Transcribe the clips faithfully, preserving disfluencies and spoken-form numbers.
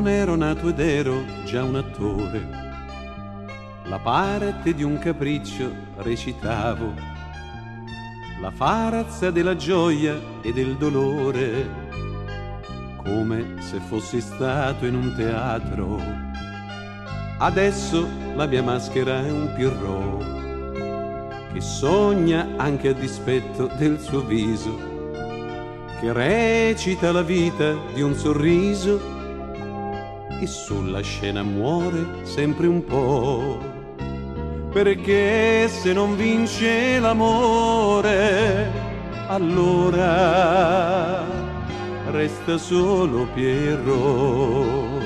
non ero nato ed ero già un attore, la parte di un capriccio recitavo, la farazza della gioia e del dolore, come se fossi stato in un teatro. Adesso la mia maschera è un Pierrot che sogna anche a dispetto del suo viso, che recita la vita di un sorriso e sulla scena muore sempre un po', perché se non vince l'amore allora resta solo Pierrot.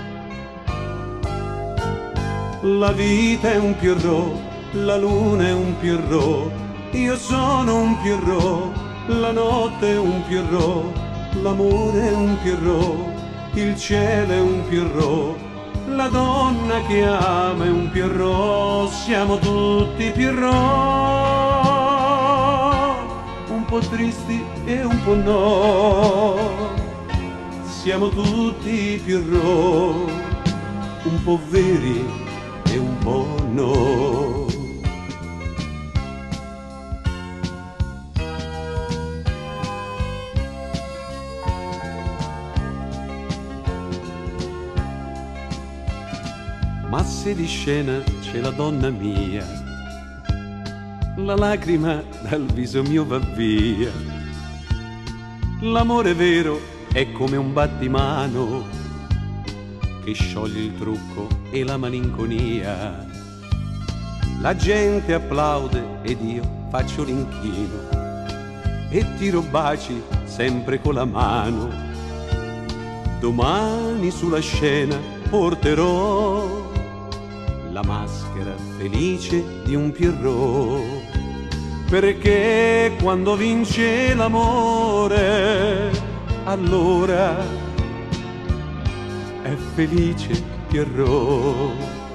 La vita è un Pierrot, la luna è un Pierrot, io sono un Pierrot, la notte è un Pierrot, l'amore è un Pierrot, il cielo è un Pierrot, la donna che ama è un Pierrot, siamo tutti Pierrot, un po' tristi e un po' no, siamo tutti Pierrot, un po' veri e un po' no. Ma se di scena c'è la donna mia, la lacrima dal viso mio va via. L'amore vero è come un battimano che scioglie il trucco e la malinconia. La gente applaude ed io faccio l'inchino e tiro baci sempre con la mano. Domani sulla scena porterò la maschera felice di un Pierrot, perché quando vince l'amore allora è felice Pierrot.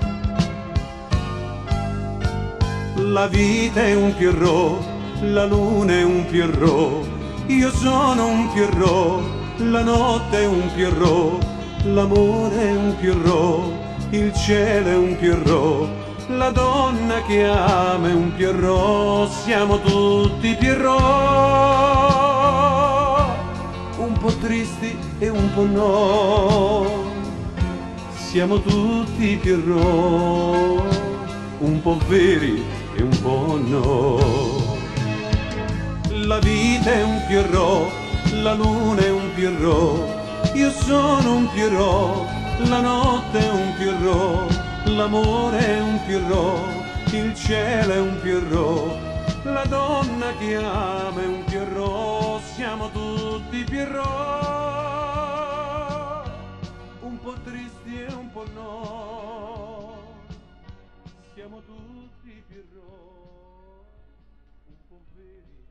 La vita è un Pierrot, la luna è un Pierrot, io sono un Pierrot, la notte è un Pierrot, l'amore è un Pierrot, il cielo è un Pierrot, la donna che ama è un Pierrot, siamo tutti Pierrot, un po' tristi e un po' no, siamo tutti Pierrot, un po' veri e un po' no. La vita è un Pierrot, la luna è un Pierrot, io sono un Pierrot, la notte è un Pierrot, l'amore è un Pierrot, il cielo è un Pierrot, la donna che ama è un Pierrot, siamo tutti Pierrot, un po' tristi e un po' no, siamo tutti Pierrot, un po' veri.